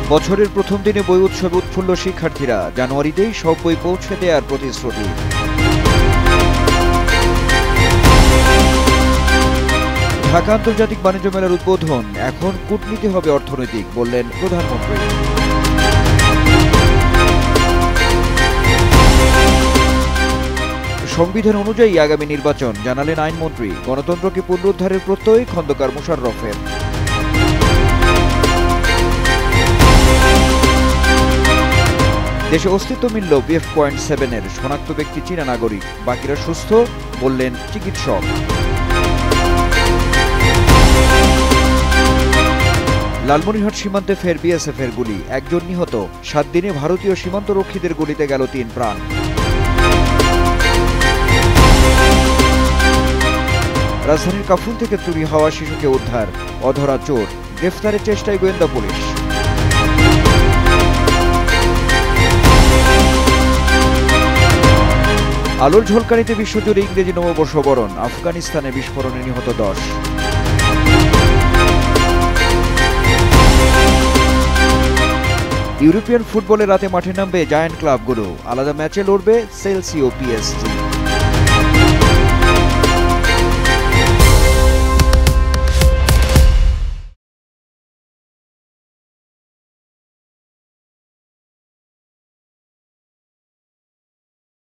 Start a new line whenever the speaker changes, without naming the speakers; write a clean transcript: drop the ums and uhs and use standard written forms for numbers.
বছরের প্রথম দিনে বই উৎসবে উৎফুল্ল শিক্ষার্থীরা, জানুয়ারিতেই সব বই পৌঁছে দেওয়ার প্রতিশ্রুতি। ঢাকা আন্তর্জাতিক বাণিজ্য মেলার উদ্বোধন, এখন কূটনীতি হবে অর্থনৈতিক, বললেন প্রধানমন্ত্রী। সংবিধান অনুযায়ী আগামী নির্বাচন, জানালেন আইনমন্ত্রী। গণতন্ত্রকে পুনরুদ্ধারের প্রত্যয় খন্দকার মোশাররফের। দেশে অস্তিত্ব মিলল BF.7-এর, শনাক্ত ব্যক্তি চীনা নাগরিক, বাকিরা সুস্থ, বললেন চিকিৎসক। লালমনিরহাট সীমান্তে ফের বিএসএফের গুলি, একজন নিহত। 7 দিনে ভারতীয় সীমান্তরক্ষীদের গুলিতে গেল 3 প্রাণ। রাজধানীর কাফরুল থেকে চুরি হওয়া শিশুকে উদ্ধার, অধরা চোর, গ্রেফতারের চেষ্টায় গোয়েন্দা পুলিশ। আলোর ঝলকানিতে বিশ্বজুড়ে ইংরেজি নববর্ষ বরণ, আফগানিস্তানে বিস্ফোরণে নিহত 10। ইউরোপিয়ান ফুটবলে রাতে মাঠে নামবে জায়ান্ট ক্লাবগুলো, আলাদা ম্যাচে লড়বে চেলসি ও PSG।